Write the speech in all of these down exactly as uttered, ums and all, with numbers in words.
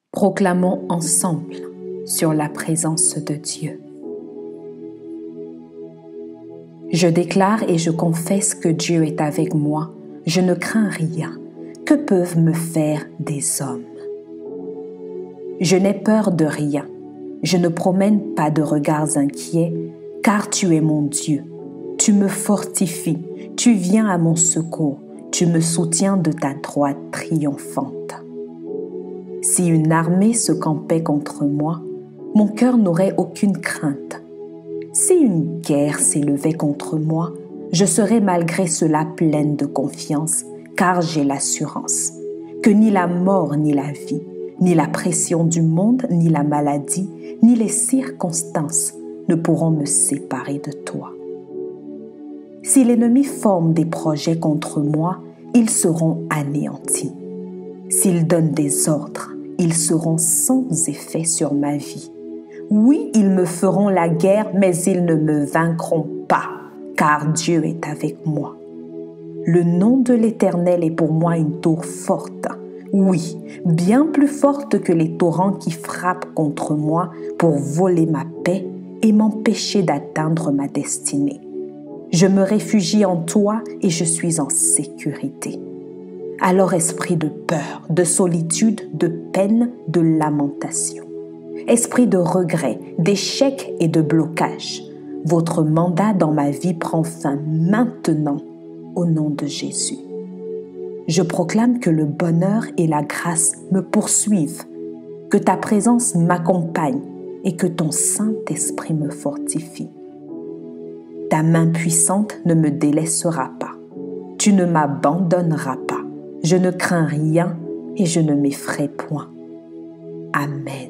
Proclamons ensemble sur la présence de Dieu. Je déclare et je confesse que Dieu est avec moi. Je ne crains rien. Que peuvent me faire des hommes? Je n'ai peur de rien. Je ne promène pas de regards inquiets, car tu es mon Dieu. Tu me fortifies, tu viens à mon secours, tu me soutiens de ta droite triomphante. Si une armée se campait contre moi, mon cœur n'aurait aucune crainte. Si une guerre s'élevait contre moi, je serais malgré cela pleine de confiance, car j'ai l'assurance que ni la mort ni la vie, ni la pression du monde, ni la maladie, ni les circonstances ne pourront me séparer de toi. Si l'ennemi forme des projets contre moi, ils seront anéantis. S'il donne des ordres, ils seront sans effet sur ma vie. Oui, ils me feront la guerre, mais ils ne me vaincront pas, car Dieu est avec moi. Le nom de l'Éternel est pour moi une tour forte. Oui, bien plus forte que les torrents qui frappent contre moi pour voler ma paix et m'empêcher d'atteindre ma destinée. Je me réfugie en toi et je suis en sécurité. Alors esprit de peur, de solitude, de peine, de lamentation, esprit de regret, d'échec et de blocage, votre mandat dans ma vie prend fin maintenant au nom de Jésus. Je proclame que le bonheur et la grâce me poursuivent, que ta présence m'accompagne et que ton Saint-Esprit me fortifie. Ta main puissante ne me délaissera pas. Tu ne m'abandonneras pas. Je ne crains rien et je ne m'effraie point. Amen.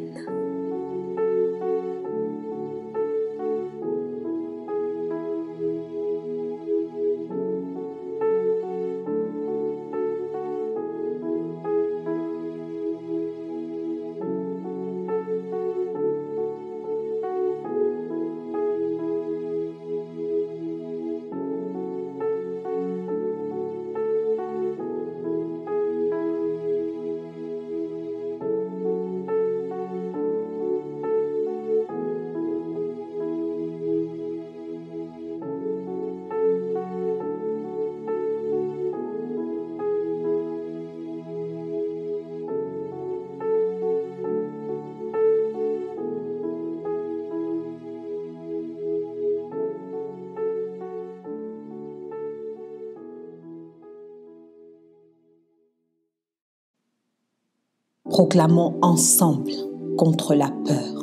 Proclamons ensemble contre la peur.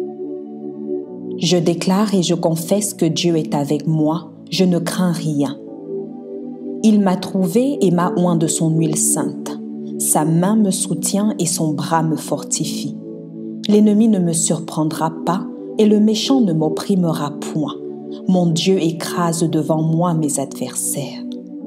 Je déclare et je confesse que Dieu est avec moi, je ne crains rien. Il m'a trouvé et m'a oint de son huile sainte. Sa main me soutient et son bras me fortifie. L'ennemi ne me surprendra pas et le méchant ne m'opprimera point. Mon Dieu écrase devant moi mes adversaires.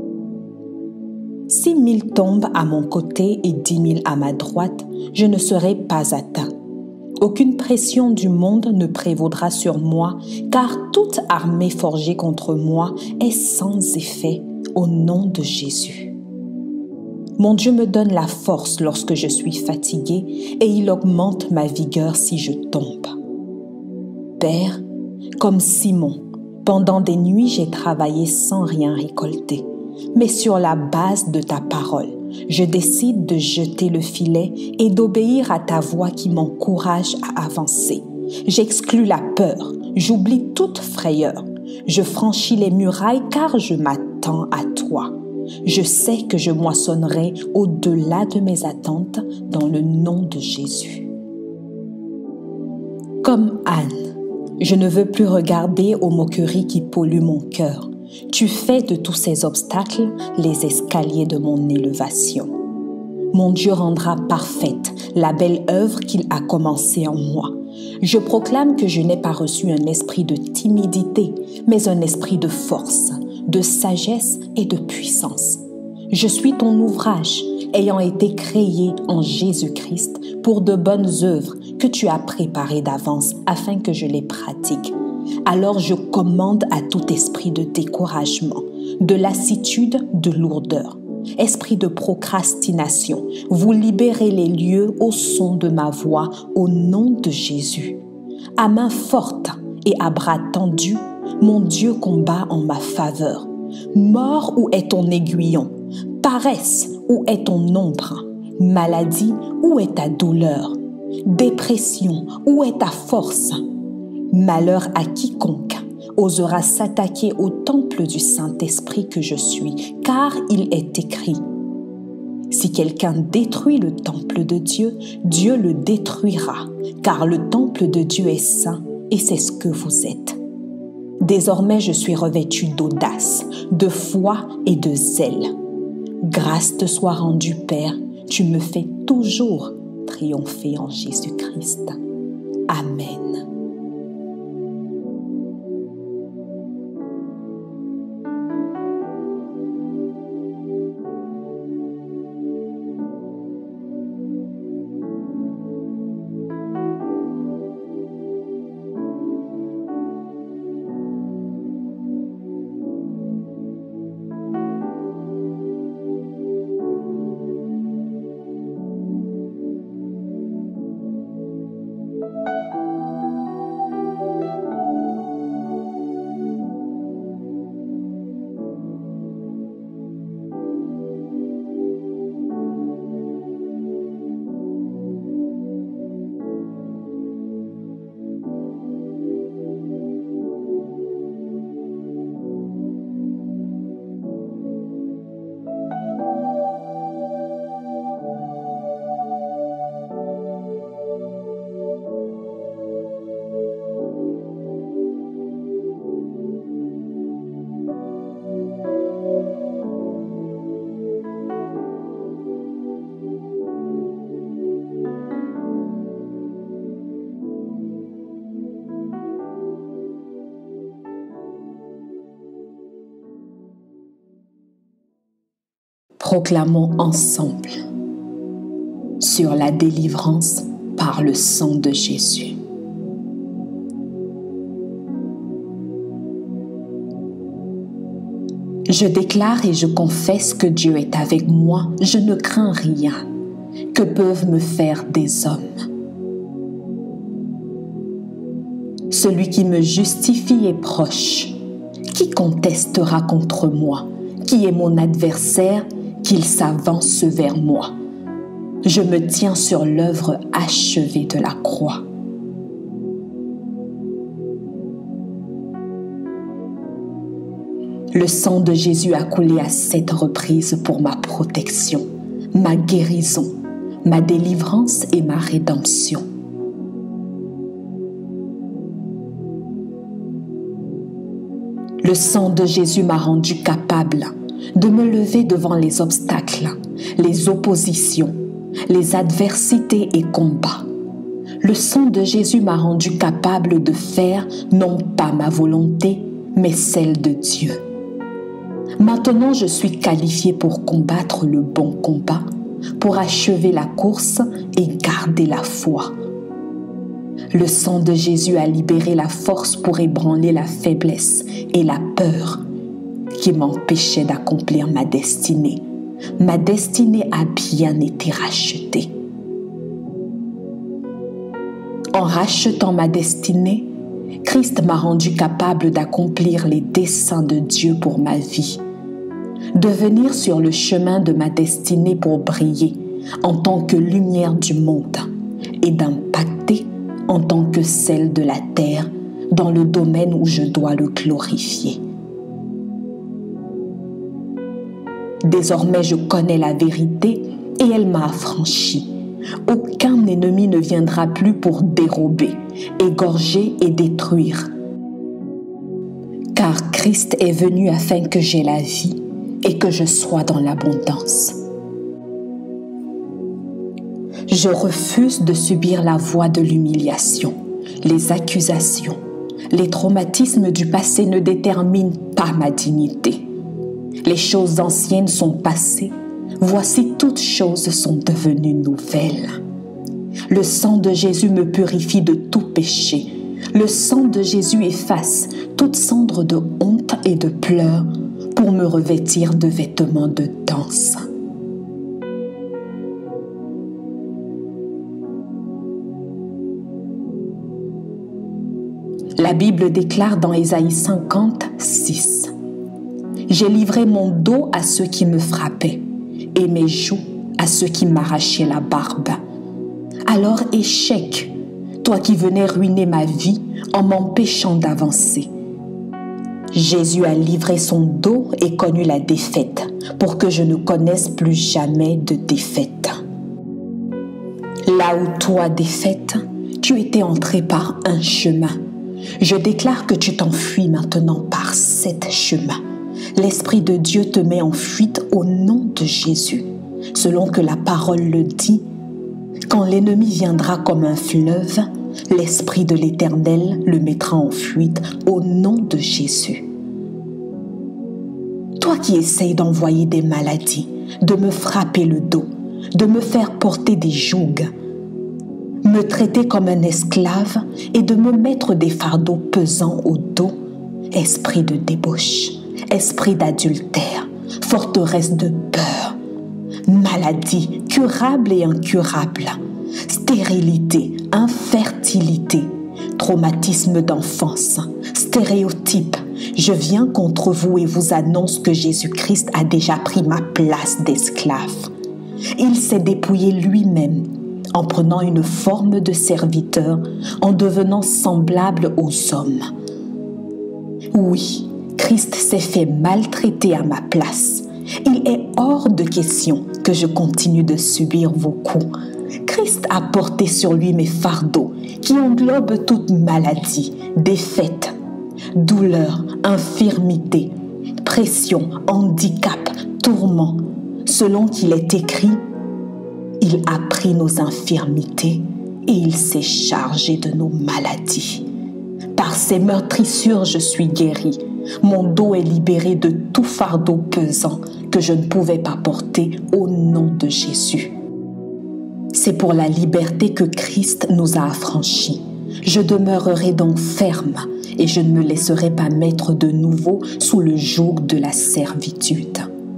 Si mille tombent à mon côté et dix mille à ma droite, je ne serai pas atteint. Aucune pression du monde ne prévaudra sur moi, car toute armée forgée contre moi est sans effet au nom de Jésus. Mon Dieu me donne la force lorsque je suis fatigué et il augmente ma vigueur si je tombe. Père, comme Simon, pendant des nuits j'ai travaillé sans rien récolter. Mais sur la base de ta parole, je décide de jeter le filet et d'obéir à ta voix qui m'encourage à avancer. J'exclus la peur, j'oublie toute frayeur. Je franchis les murailles car je m'attends à toi. Je sais que je moissonnerai au-delà de mes attentes dans le nom de Jésus. Comme Anne, je ne veux plus regarder aux moqueries qui polluent mon cœur. Tu fais de tous ces obstacles les escaliers de mon élévation. Mon Dieu rendra parfaite la belle œuvre qu'il a commencée en moi. Je proclame que je n'ai pas reçu un esprit de timidité, mais un esprit de force, de sagesse et de puissance. Je suis ton ouvrage, ayant été créé en Jésus-Christ pour de bonnes œuvres que tu as préparées d'avance afin que je les pratique. Alors je commande à tout esprit de découragement, de lassitude, de lourdeur. Esprit de procrastination, vous libérez les lieux au son de ma voix, au nom de Jésus. À main forte et à bras tendus, mon Dieu combat en ma faveur. Mort, où est ton aiguillon? Paresse, où est ton ombre? Maladie, où est ta douleur? Dépression, où est ta force? Malheur à quiconque osera s'attaquer au temple du Saint-Esprit que je suis, car il est écrit: si quelqu'un détruit le temple de Dieu, Dieu le détruira, car le temple de Dieu est saint et c'est ce que vous êtes. Désormais, je suis revêtu d'audace, de foi et de zèle. Grâce te soit rendue, Père, tu me fais toujours triompher en Jésus-Christ. Amen. Proclamons ensemble sur la délivrance par le sang de Jésus. Je déclare et je confesse que Dieu est avec moi, je ne crains rien. Que peuvent me faire des hommes? Celui qui me justifie est proche. Qui contestera contre moi? Qui est mon adversaire? Qu'il s'avance vers moi. Je me tiens sur l'œuvre achevée de la croix. Le sang de Jésus a coulé à sept reprises pour ma protection, ma guérison, ma délivrance et ma rédemption. Le sang de Jésus m'a rendu capable de me lever devant les obstacles, les oppositions, les adversités et combats. Le sang de Jésus m'a rendu capable de faire non pas ma volonté, mais celle de Dieu. Maintenant, je suis qualifié pour combattre le bon combat, pour achever la course et garder la foi. Le sang de Jésus a libéré la force pour ébranler la faiblesse et la peur qui m'empêchait d'accomplir ma destinée. Ma destinée a bien été rachetée. En rachetant ma destinée, Christ m'a rendu capable d'accomplir les desseins de Dieu pour ma vie, de venir sur le chemin de ma destinée pour briller en tant que lumière du monde et d'impacter en tant que celle de la terre dans le domaine où je dois le glorifier. Désormais, je connais la vérité et elle m'a affranchi. Aucun ennemi ne viendra plus pour dérober, égorger et détruire. Car Christ est venu afin que j'aie la vie et que je sois dans l'abondance. Je refuse de subir la voie de l'humiliation, les accusations. Les traumatismes du passé ne déterminent pas ma dignité. Les choses anciennes sont passées. Voici toutes choses sont devenues nouvelles. Le sang de Jésus me purifie de tout péché. Le sang de Jésus efface toute cendre de honte et de pleurs pour me revêtir de vêtements de danse. La Bible déclare dans Ésaïe cinquante, six « J'ai livré mon dos à ceux qui me frappaient et mes joues à ceux qui m'arrachaient la barbe. Alors échec, toi qui venais ruiner ma vie en m'empêchant d'avancer. » Jésus a livré son dos et connu la défaite pour que je ne connaisse plus jamais de défaite. Là où toi, défaite, tu étais entré par un chemin. Je déclare que tu t'enfuis maintenant par sept chemins. L'Esprit de Dieu te met en fuite au nom de Jésus. Selon que la parole le dit, quand l'ennemi viendra comme un fleuve, l'Esprit de l'Éternel le mettra en fuite au nom de Jésus. Toi qui essayes d'envoyer des maladies, de me frapper le dos, de me faire porter des jougs, me traiter comme un esclave et de me mettre des fardeaux pesants au dos, esprit de débauche, esprit d'adultère, forteresse de peur, maladie curable et incurable, stérilité, infertilité, traumatisme d'enfance, stéréotypes, je viens contre vous et vous annonce que Jésus-Christ a déjà pris ma place d'esclave. Il s'est dépouillé lui-même en prenant une forme de serviteur, en devenant semblable aux hommes. Oui, Christ s'est fait maltraiter à ma place. Il est hors de question que je continue de subir vos coups. Christ a porté sur lui mes fardeaux qui englobent toute maladie, défaite, douleur, infirmité, pression, handicap, tourment. Selon qu'il est écrit, il a pris nos infirmités et il s'est chargé de nos maladies. Par ses meurtrissures, je suis guéri. Mon dos est libéré de tout fardeau pesant que je ne pouvais pas porter au nom de Jésus. C'est pour la liberté que Christ nous a affranchis. Je demeurerai donc ferme et je ne me laisserai pas mettre de nouveau sous le joug de la servitude.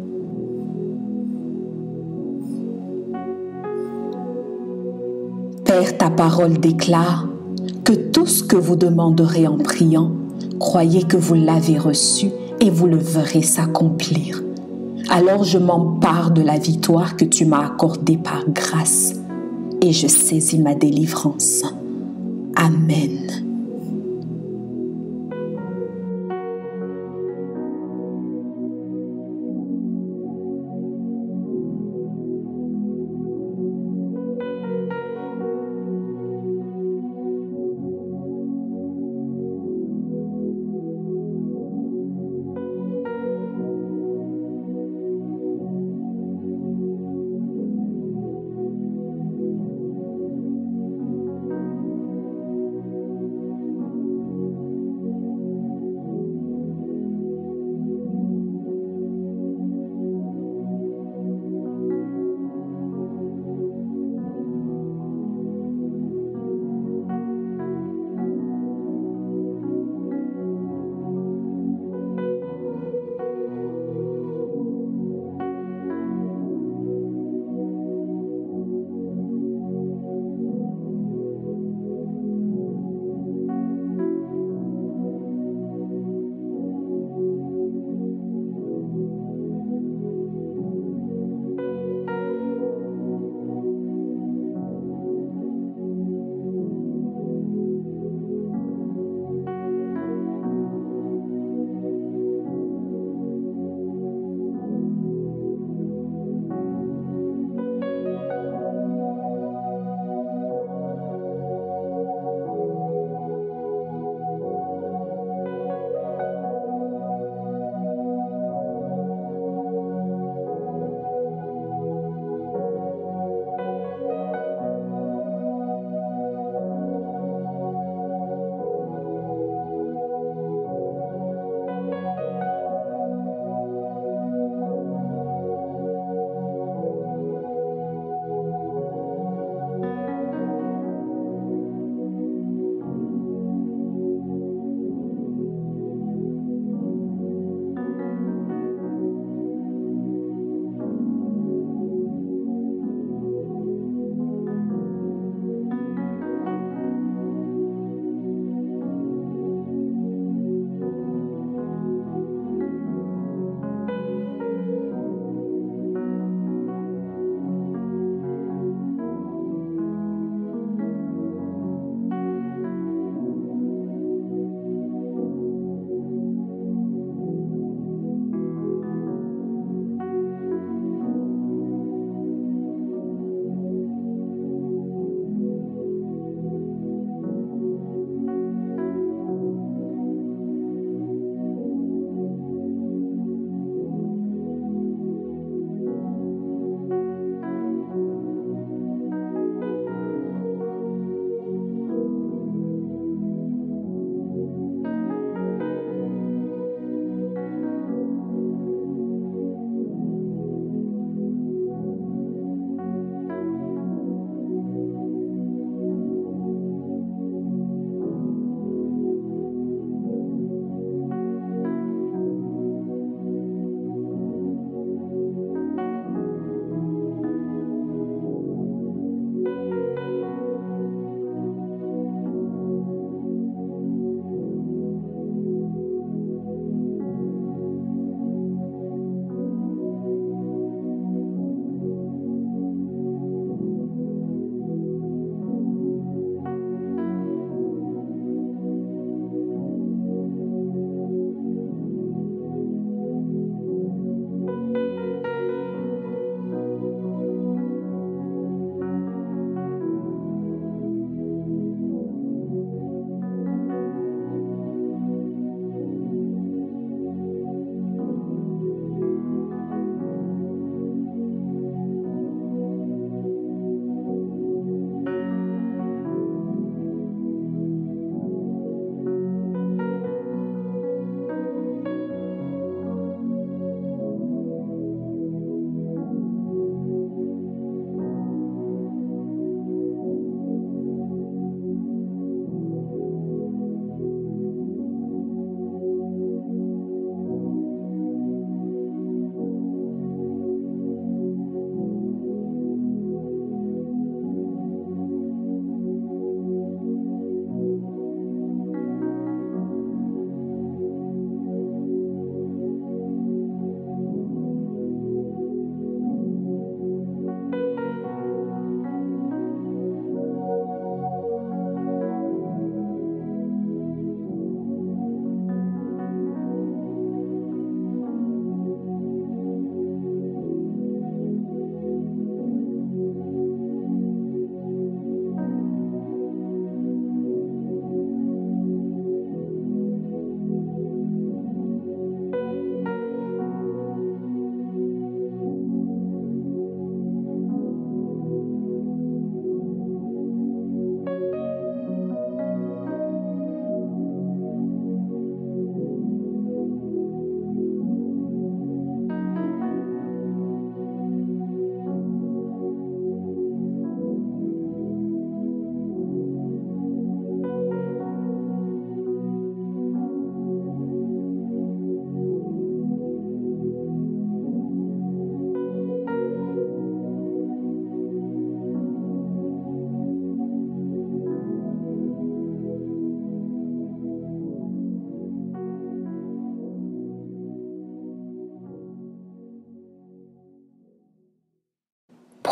Père, ta parole déclare que tout ce que vous demanderez en priant, croyez que vous l'avez reçu et vous le verrez s'accomplir. Alors je m'empare de la victoire que tu m'as accordée par grâce et je saisis ma délivrance. Amen.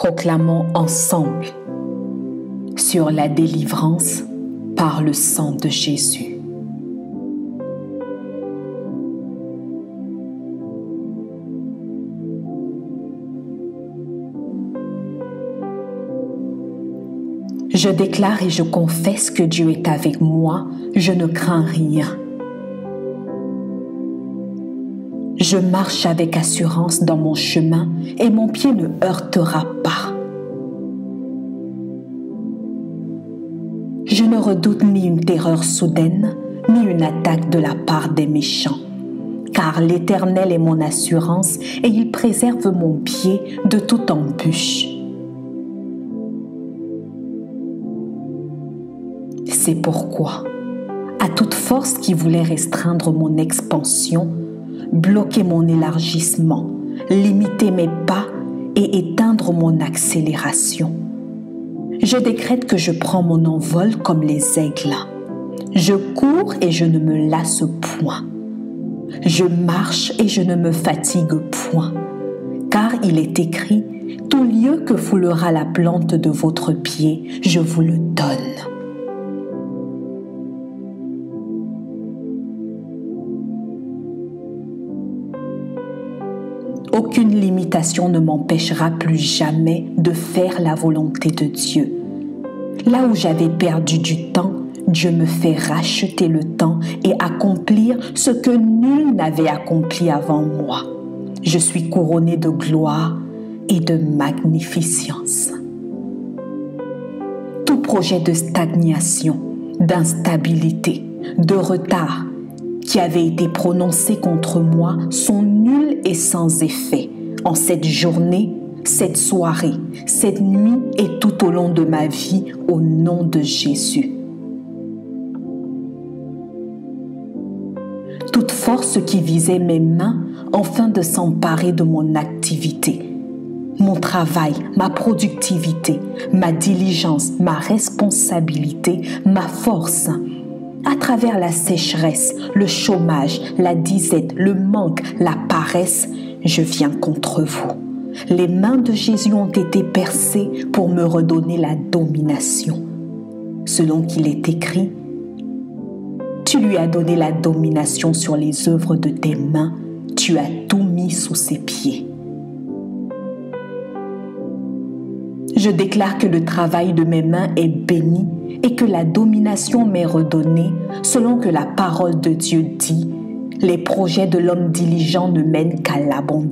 Proclamons ensemble sur la délivrance par le sang de Jésus. Je déclare et je confesse que Dieu est avec moi, je ne crains rien. Je marche avec assurance dans mon chemin et mon pied ne heurtera pas. Je ne redoute ni une terreur soudaine, ni une attaque de la part des méchants, car l'Éternel est mon assurance et il préserve mon pied de toute embûche. C'est pourquoi, à toute force qui voulait restreindre mon expansion, bloquer mon élargissement, limiter mes pas et éteindre mon accélération, je décrète que je prends mon envol comme les aigles. Je cours et je ne me lasse point. Je marche et je ne me fatigue point, car il est écrit « Tout lieu que foulera la plante de votre pied, je vous le donne. » Aucune limitation ne m'empêchera plus jamais de faire la volonté de Dieu. Là où j'avais perdu du temps, Dieu me fait racheter le temps et accomplir ce que nul n'avait accompli avant moi. Je suis couronné de gloire et de magnificence. Tout projet de stagnation, d'instabilité, de retard qui avaient été prononcés contre moi sont nuls et sans effet en cette journée, cette soirée, cette nuit et tout au long de ma vie au nom de Jésus. Toute force qui visait mes mains afin de s'emparer de mon activité, mon travail, ma productivité, ma diligence, ma responsabilité, ma force, à travers la sécheresse, le chômage, la disette, le manque, la paresse, je viens contre vous. Les mains de Jésus ont été percées pour me redonner la domination. Selon qu'il est écrit, tu lui as donné la domination sur les œuvres de tes mains, tu as tout mis sous ses pieds. Je déclare que le travail de mes mains est béni et que la domination m'est redonnée selon que la parole de Dieu dit « Les projets de l'homme diligent ne mènent qu'à l'abondance ».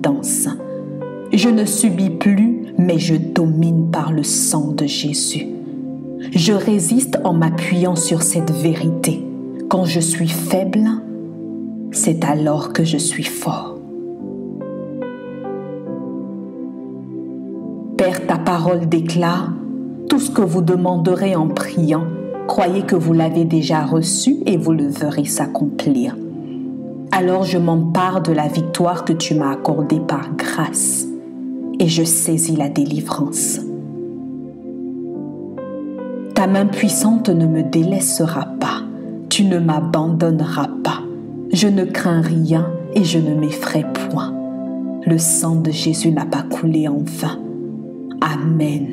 Je ne subis plus, mais je domine par le sang de Jésus. Je résiste en m'appuyant sur cette vérité. Quand je suis faible, c'est alors que je suis fort. Père, ta parole déclare « Tout ce que vous demanderez en priant, croyez que vous l'avez déjà reçu et vous le verrez s'accomplir. » Alors je m'empare de la victoire que tu m'as accordée par grâce et je saisis la délivrance. Ta main puissante ne me délaissera pas, tu ne m'abandonneras pas. Je ne crains rien et je ne m'effraie point. Le sang de Jésus n'a pas coulé en vain. Amen.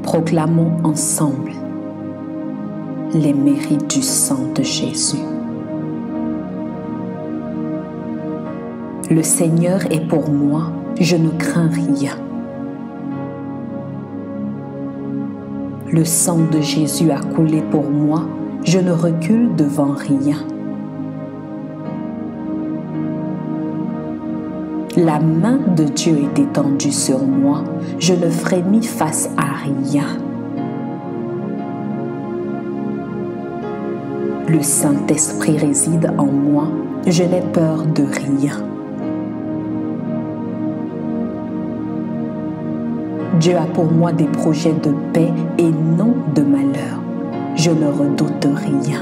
Proclamons ensemble les mérites du sang de Jésus. Le Seigneur est pour moi, je ne crains rien. Le sang de Jésus a coulé pour moi, je ne recule devant rien. La main de Dieu est étendue sur moi, je ne frémis face à rien. Le Saint-Esprit réside en moi, je n'ai peur de rien. Dieu a pour moi des projets de paix et non de malheur. Je ne redoute rien.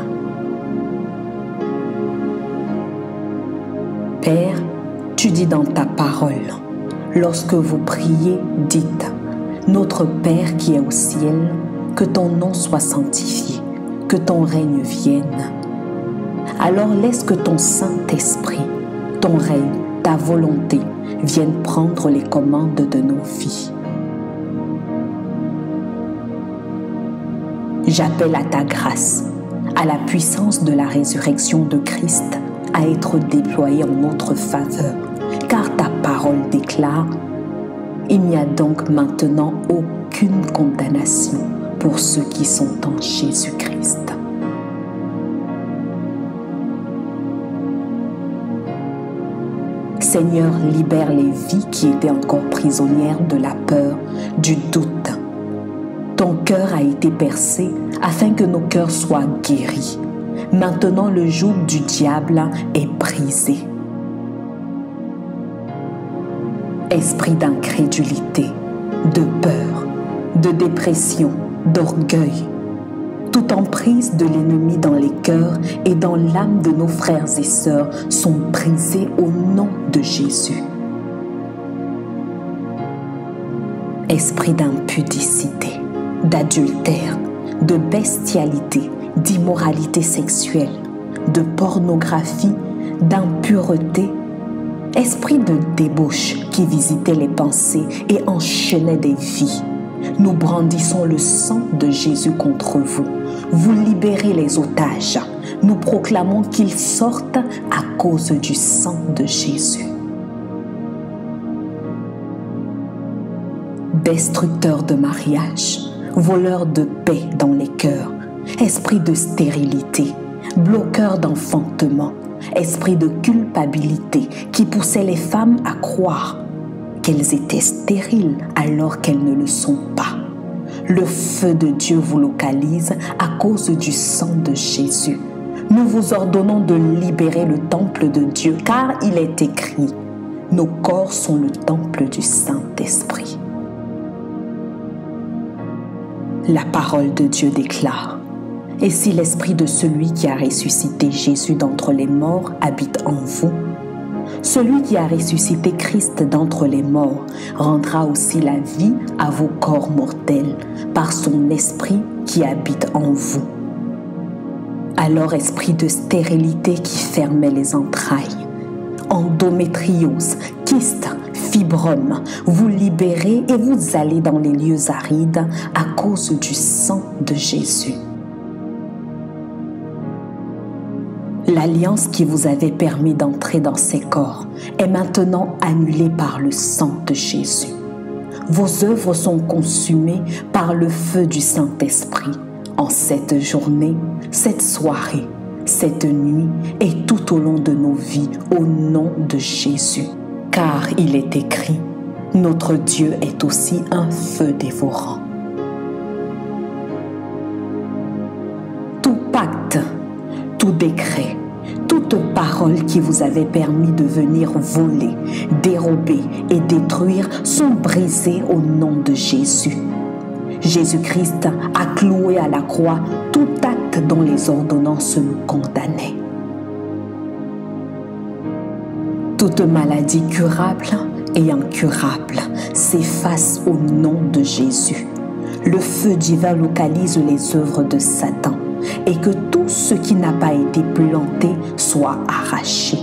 Père, tu dis dans ta parole, lorsque vous priez, dites, Notre Père qui est au ciel, que ton nom soit sanctifié, que ton règne vienne. Alors laisse que ton Saint-Esprit, ton règne, ta volonté viennent prendre les commandes de nos vies. J'appelle à ta grâce, à la puissance de la résurrection de Christ, à être déployée en notre faveur, car ta parole déclare « Il n'y a donc maintenant aucune condamnation pour ceux qui sont en Jésus-Christ. » Seigneur, libère les vies qui étaient encore prisonnières de la peur, du doute. Ton cœur a été percé afin que nos cœurs soient guéris. Maintenant, le joug du diable est brisé. Esprit d'incrédulité, de peur, de dépression, d'orgueil, toute emprise de l'ennemi dans les cœurs et dans l'âme de nos frères et sœurs sont brisés au nom de Jésus. Esprit d'impudicité, d'adultère, de bestialité, d'immoralité sexuelle, de pornographie, d'impureté, esprit de débauche qui visitait les pensées et enchaînait des vies. Nous brandissons le sang de Jésus contre vous. Vous libérez les otages. Nous proclamons qu'ils sortent à cause du sang de Jésus. Destructeurs de mariage, voleurs de paix dans les cœurs, esprit de stérilité, bloqueur d'enfantement, esprit de culpabilité qui poussait les femmes à croire qu'elles étaient stériles alors qu'elles ne le sont pas. Le feu de Dieu vous localise à cause du sang de Jésus. Nous vous ordonnons de libérer le temple de Dieu car il est écrit, nos corps sont le temple du Saint-Esprit. La parole de Dieu déclare, et si l'esprit de celui qui a ressuscité Jésus d'entre les morts habite en vous, celui qui a ressuscité Christ d'entre les morts rendra aussi la vie à vos corps mortels par son esprit qui habite en vous. Alors esprit de stérilité qui fermait les entrailles, endométriose, kyste, fibrome, vous libérez et vous allez dans les lieux arides à cause du sang de Jésus. L'alliance qui vous avait permis d'entrer dans ces corps est maintenant annulée par le sang de Jésus. Vos œuvres sont consumées par le feu du Saint-Esprit en cette journée, cette soirée, cette nuit et tout au long de nos vies au nom de Jésus. Car il est écrit, notre Dieu est aussi un feu dévorant. Tout pacte, tout décret, toute parole qui vous avait permis de venir voler, dérober et détruire sont brisées au nom de Jésus. Jésus-Christ a cloué à la croix tout acte dont les ordonnances nous condamnaient. Toute maladie curable et incurable s'efface au nom de Jésus. Le feu divin localise les œuvres de Satan et que tout ce qui n'a pas été planté soit arraché.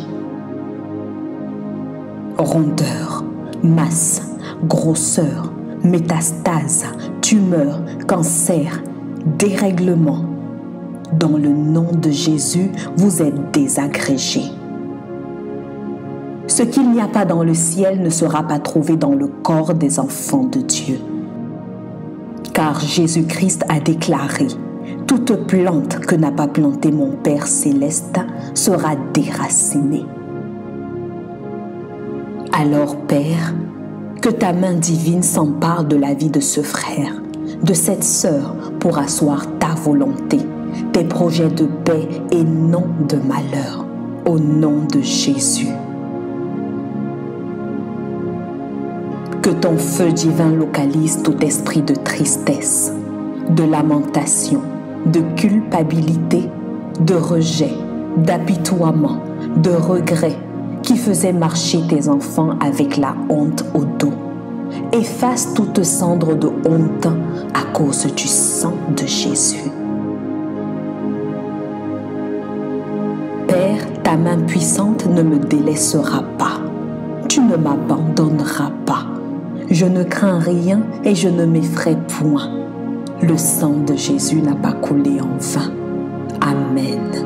Rondeur, masse, grosseur, métastase, tumeur, cancer, dérèglement. Dans le nom de Jésus, vous êtes désagrégés. Ce qu'il n'y a pas dans le ciel ne sera pas trouvé dans le corps des enfants de Dieu. Car Jésus-Christ a déclaré, « Toute plante que n'a pas plantée mon Père céleste sera déracinée. » Alors, Père, que ta main divine s'empare de la vie de ce frère, de cette sœur, pour asseoir ta volonté, tes projets de paix et non de malheur, au nom de Jésus. Que ton feu divin localise tout esprit de tristesse, de lamentation, de culpabilité, de rejet, d'apitoiement, de regret qui faisait marcher tes enfants avec la honte au dos. Efface toute cendre de honte à cause du sang de Jésus. Père, ta main puissante ne me délaissera pas. Tu ne m'abandonneras pas. Je ne crains rien et je ne m'effraie point. Le sang de Jésus n'a pas coulé en vain. Amen.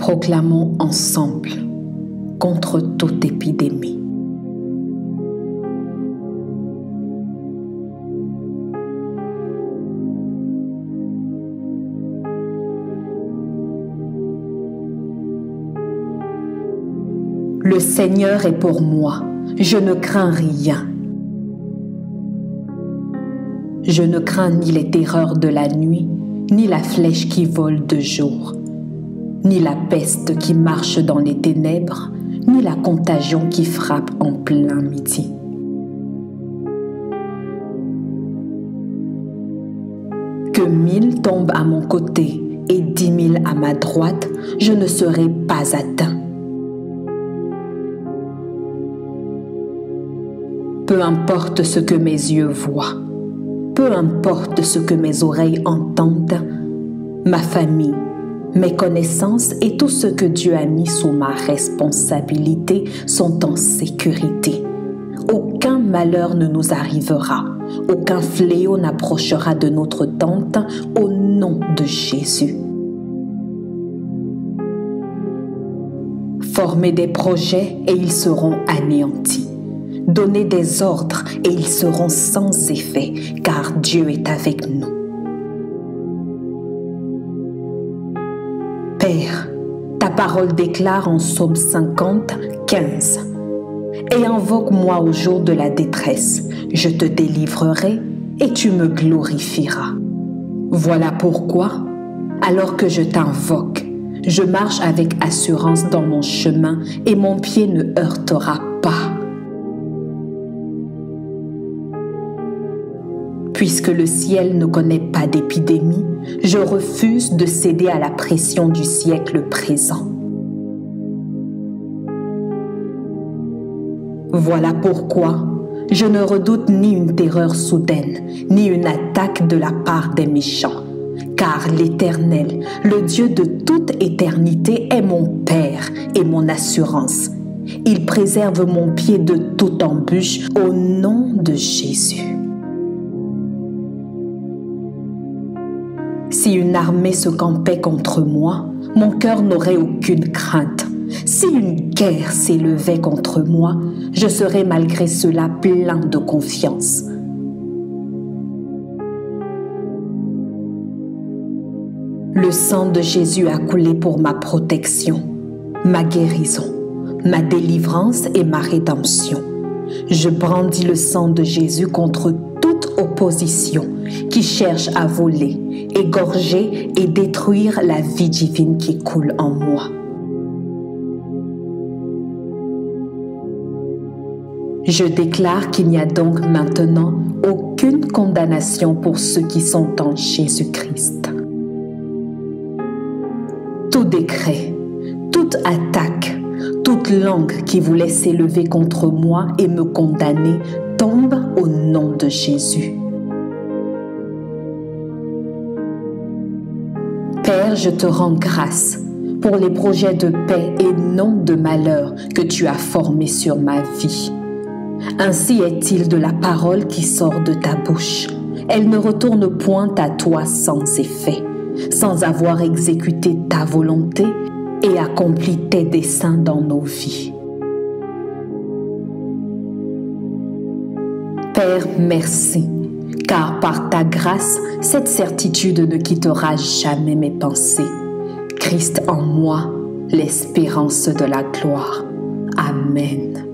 Proclamons ensemble contre toute épidémie. Le Seigneur est pour moi, je ne crains rien. Je ne crains ni les terreurs de la nuit, ni la flèche qui vole de jour, ni la peste qui marche dans les ténèbres, ni la contagion qui frappe en plein midi. Que mille tombent à mon côté et dix mille à ma droite, je ne serai pas atteint. Peu importe ce que mes yeux voient, peu importe ce que mes oreilles entendent, ma famille, mes connaissances et tout ce que Dieu a mis sous ma responsabilité sont en sécurité. Aucun malheur ne nous arrivera, aucun fléau n'approchera de notre tente au nom de Jésus. Formez des projets et ils seront anéantis. Donnez des ordres et ils seront sans effet, car Dieu est avec nous. Père, ta parole déclare en Psaume cinquante, quinze. Et invoque-moi au jour de la détresse, je te délivrerai et tu me glorifieras. Voilà pourquoi, alors que je t'invoque, je marche avec assurance dans mon chemin et mon pied ne heurtera pas. Puisque le ciel ne connaît pas d'épidémie, je refuse de céder à la pression du siècle présent. Voilà pourquoi je ne redoute ni une terreur soudaine, ni une attaque de la part des méchants, car l'Éternel, le Dieu de toute éternité, est mon Père et mon assurance. Il préserve mon pied de toute embûche au nom de Jésus. Si une armée se campait contre moi, mon cœur n'aurait aucune crainte. Si une guerre s'élevait contre moi, je serais malgré cela plein de confiance. Le sang de Jésus a coulé pour ma protection, ma guérison, ma délivrance et ma rédemption. Je brandis le sang de Jésus contre toute opposition qui cherche à voler, égorger et détruire la vie divine qui coule en moi. Je déclare qu'il n'y a donc maintenant aucune condamnation pour ceux qui sont en Jésus-Christ. Tout décret, toute attaque, toute langue qui voulait s'élever contre moi et me condamner tombe au nom de Jésus. Père, je te rends grâce pour les projets de paix et non de malheur que tu as formés sur ma vie. Ainsi est-il de la parole qui sort de ta bouche. Elle ne retourne point à toi sans effet, sans avoir exécuté ta volonté et accompli tes desseins dans nos vies. Père, merci, car par ta grâce, cette certitude ne quittera jamais mes pensées. Christ en moi, l'espérance de la gloire. Amen.